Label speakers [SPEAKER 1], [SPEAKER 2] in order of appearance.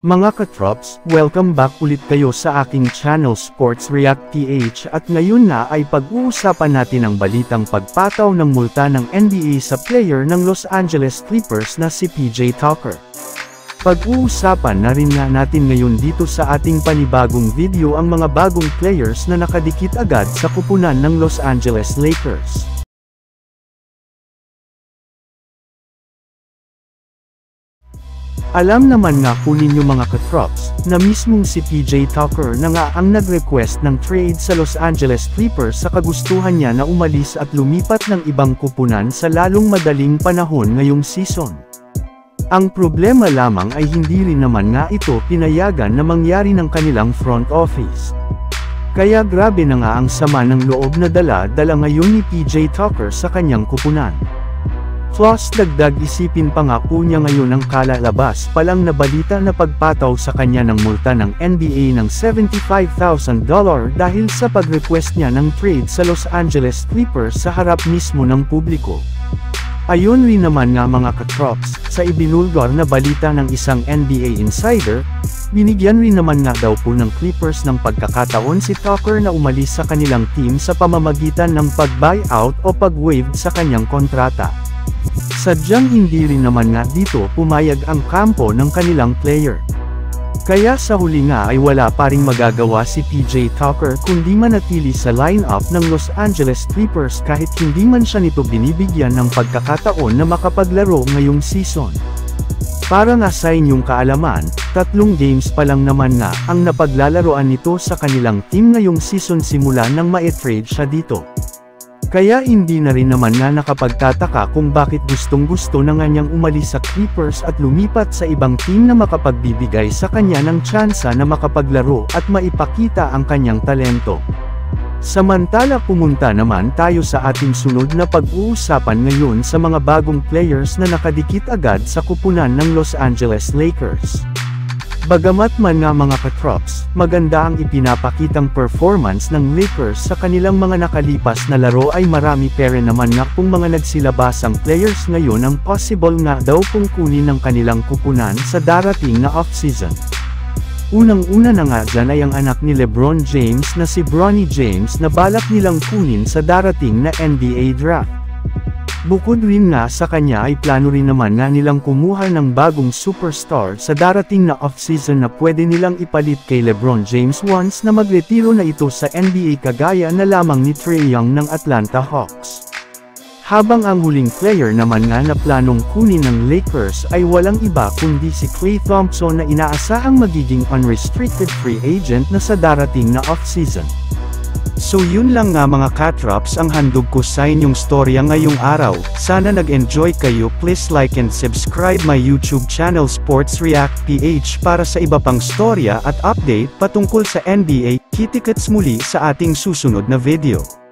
[SPEAKER 1] Mga katrops, welcome back ulit kayo sa aking channel Sports React PH at ngayon na ay pag-uusapan natin ang balitang pagpataw ng multa ng NBA sa player ng Los Angeles Clippers na si PJ Tucker. Pag-uusapan na rin nga natin ngayon dito sa ating panibagong video ang mga bagong players na nakadikit agad sa kupunan ng Los Angeles Lakers. Alam naman nga po ninyo mga katrops, na mismong si PJ Tucker na nga ang nag-request ng trade sa Los Angeles Clippers sa kagustuhan niya na umalis at lumipat ng ibang kupunan sa lalong madaling panahon ngayong season. Ang problema lamang ay hindi rin naman nga ito pinayagan na mangyari ng kanilang front office. Kaya grabe na nga ang sama ng loob na dala-dala ngayon ni PJ Tucker sa kanyang kupunan. Plus dagdag isipin pa nga po niya ngayon ang kalalabas palang na balita na pagpataw sa kanya ng multa ng NBA ng $75,000 dahil sa pag-request niya ng trade sa Los Angeles Clippers sa harap mismo ng publiko. Ayon rin naman nga mga katrops, sa ibinulgar na balita ng isang NBA insider, binigyan rin naman nga daw po ng Clippers ng pagkakataon si Tucker na umalis sa kanilang team sa pamamagitan ng pag-buyout o pag-waive sa kanyang kontrata. Sadyang hindi rin naman nga dito pumayag ang kampo ng kanilang player. Kaya sa huli nga ay wala pa ring magagawa si PJ Tucker kundi manatili sa lineup ng Los Angeles Clippers kahit hindi man siya nito binibigyan ng pagkakataon na makapaglaro ngayong season. Para nga sa inyong kaalaman, 3 games pa lang naman nga ang napaglalaroan nito sa kanilang team ngayong season simula nang ma-trade siya dito. Kaya hindi na rin naman nga nakapagtataka kung bakit gustong-gusto na nga niyang umalis sa Clippers at lumipat sa ibang team na makapagbibigay sa kanya ng tsansa na makapaglaro at maipakita ang kanyang talento. Samantala pumunta naman tayo sa ating sunod na pag-uusapan ngayon sa mga bagong players na nakadikit agad sa kupunan ng Los Angeles Lakers. Bagamat man nga mga katrops, maganda ang ipinapakitang performance ng Lakers sa kanilang mga nakalipas na laro ay marami pere naman nga kung mga nagsilabasang players ngayon ang possible nga daw kung kunin ng kanilang kupunan sa darating na off-season. Unang-una na nga dyan ay ang anak ni LeBron James na si Bronny James na balak nilang kunin sa darating na NBA draft. Bukod rin nga sa kanya ay plano rin naman nga nilang kumuha ng bagong superstar sa darating na off-season na pwede nilang ipalit kay LeBron James once na magretiro na ito sa NBA kagaya na lamang ni Trae Young ng Atlanta Hawks. Habang ang huling player naman nga na planong kunin ng Lakers ay walang iba kundi si Klay Thompson na inaasahang magiging unrestricted free agent na sa darating na off-season. So yun lang nga mga katrops ang handog ko sa inyong storya ngayong araw. Sana nag-enjoy kayo. Please like and subscribe my YouTube channel Sports React PH para sa iba pang storya at update patungkol sa NBA. Kita-kits muli sa ating susunod na video.